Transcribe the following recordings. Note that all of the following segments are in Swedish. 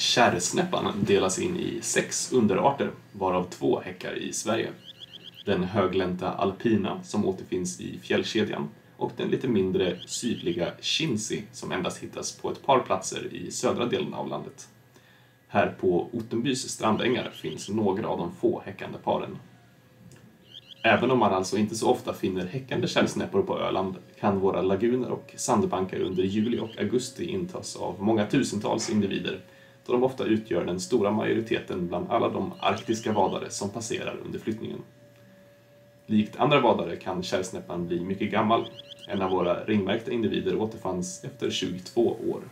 Kärrsnäppan delas in i 6 underarter, varav 2 häckar i Sverige. Den höglänta alpina som återfinns i fjällkedjan och den lite mindre sydliga Chinsi som endast hittas på ett par platser i södra delen av landet. Här på Ottenbys strandängar finns några av de få häckande paren. Även om man alltså inte så ofta finner häckande kärrsnäppor på Öland kan våra laguner och sandbankar under juli och augusti intas av många tusentals individer, då de ofta utgör den stora majoriteten bland alla de arktiska vadare som passerar under flyttningen. Likt andra vadare kan kärrsnäppan bli mycket gammal. En av våra ringmärkta individer återfanns efter 22 år.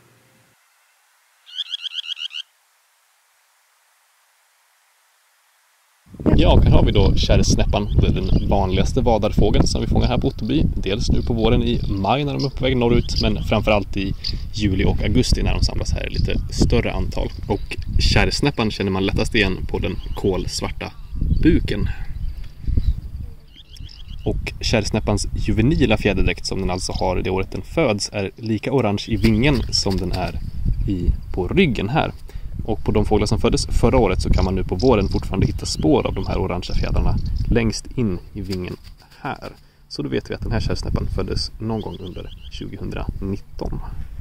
Ja, här har vi då kärrsnäppan. Det är den vanligaste vadarfågeln som vi fångar här på Ottenby. Dels nu på våren i maj när de är på väg norrut, men framförallt i juli och augusti när de samlas här i lite större antal. Och kärrsnäppan känner man lättast igen på den kolsvarta buken. Och kärrsnäppans juvenila fjäderdräkt som den alltså har det året den föds är lika orange i vingen som den är på ryggen här. Och på de fåglar som föddes förra året så kan man nu på våren fortfarande hitta spår av de här orangea fjädrarna längst in i vingen här. Så då vet vi att den här kärrsnäppan föddes någon gång under 2019.